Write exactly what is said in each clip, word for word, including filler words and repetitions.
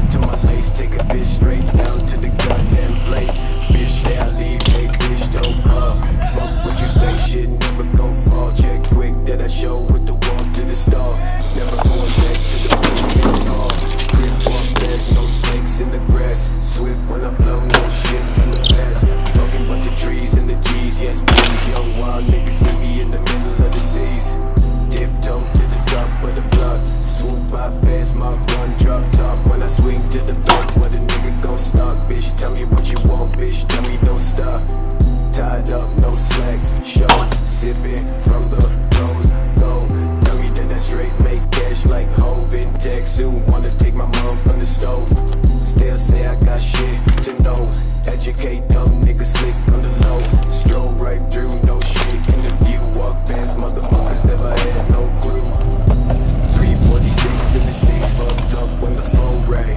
to my lace, take a bitch straight down to the goddamn place. Bitch say I leave, hey bitch don't call. Fuck what you say, shit never go fall. Check quick that I show with the walk to the stall. Never going back to the place at all. Grip walk fast, no snakes in the grass. Swift when I flow, no shit from the past. Talking about the trees and the G's, yes please. Young wild niggas see me in the middle of the seas. Tiptoe to the drop of the block. Swoop by fast, my one drop top. When I swing to the back, where the nigga gon' stop. Bitch, tell me what you want, bitch, tell me don't stop. Tied up, no slack, show. Sipping from the rose gold. Tell me that I straight make cash like Hov in Tex. Who wanna take my mom from the stove? Still say I got shit to know. Educate dumb niggas slick on the low. Stroll right through, no shit in the view. Walk past motherfuckers, never had no clue. three forty-six in the six, fucked up when the phone rang.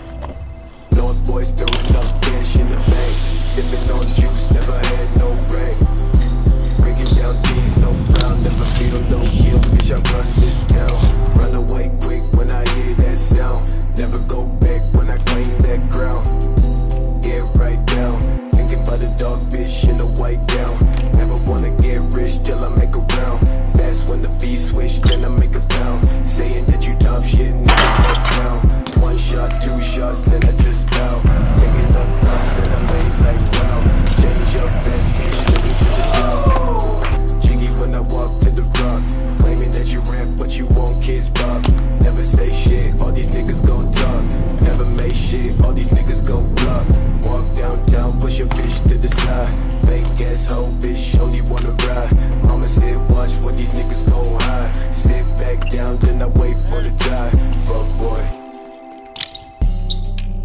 North boys throwing up cash in the bank. Sipping on juice, never had no rain. Breaking down G's, no frown, never feel no guilt. Bitch, I run this town. Run away quick when I hear that sound. Never go back when I claim that ground. Yeah, right down. Thinking about a dog bitch in a white gown. Never wanna get rich till I make a round. Fast when the beat switch, then I make a pound. Saying that you top shit, never back down. One shot, two shots, then I just bow. Taking up dust, then I made like wow. Change up fast, bitch, listen to the sound. Jiggy when I walk to the rock. Claiming that you rap, but you want kids pop. Never say shit, all these niggas gon' talk. Never make shit, all these niggas gon' flop. Walk downtown, push your bitch to the side. Fake ass hoe, bitch, only wanna ride. Mama said watch what these niggas gon' hide. Sit back down, then I wait for the tide. Fuck boy.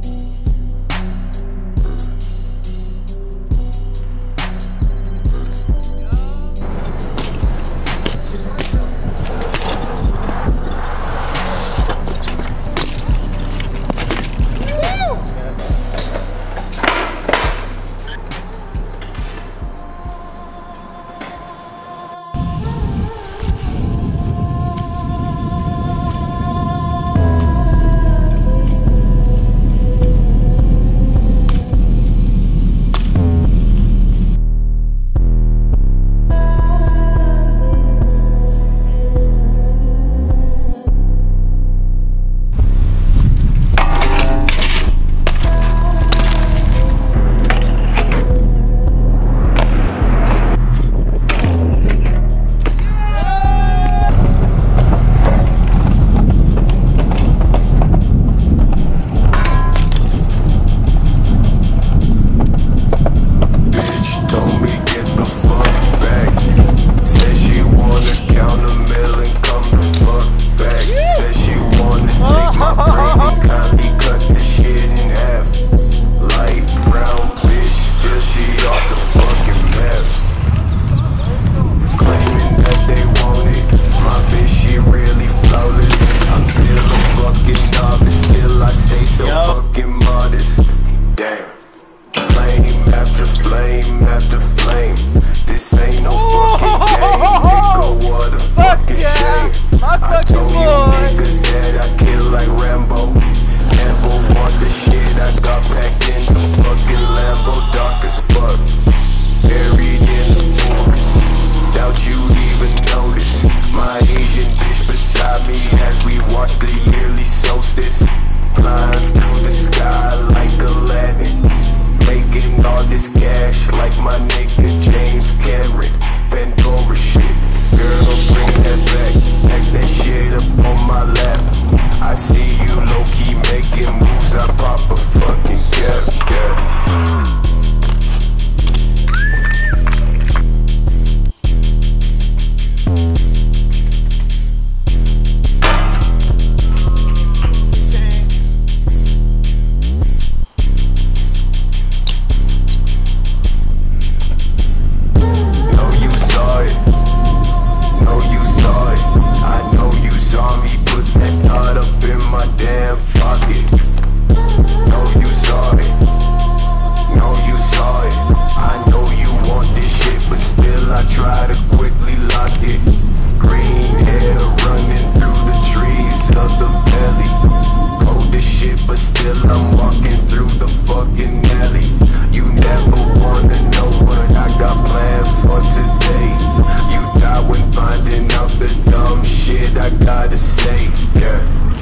I'm walking through the fucking alley. You never wanna know what I got planned for today. You die when finding out the dumb shit I gotta say, yeah.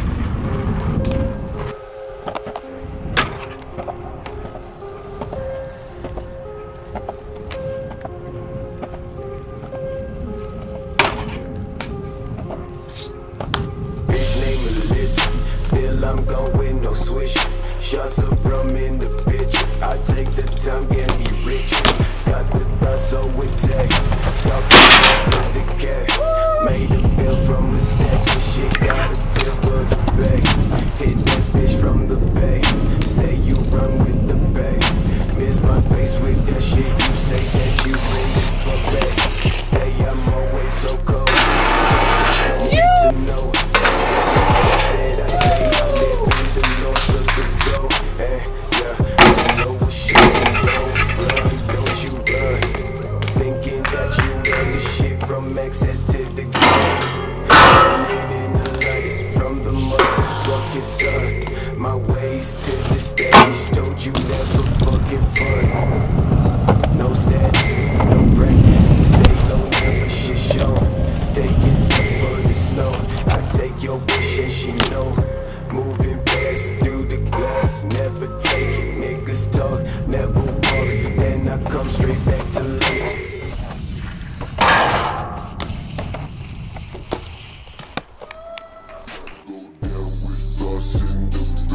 Still I'm going no swish. Shots of rum in the bitch. I take the time, get me rich. Got the thoughts so intact. Y'all to the cat. Made a bill from the stack. This shit got a bill for the bag. Hit that bitch from the back. Say you run with the bag. Miss my face with that shit. You say that you bring it for back. Say I'm always so cold. Don't need to know. Access to the ground. Running in the light from the motherfucking sun. My ways to the stage. Told you never fucking fun. No status, no practice. Stay low, never shit show. Taking steps for the snow. I take your bitch and she know. Moving fast through the glass. Never take it, niggas talk. Never walk. Then I come straight back to lace. Go down with us in the